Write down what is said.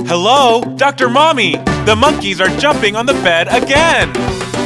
Hello? Dr. Mommy! The monkeys are jumping on the bed again!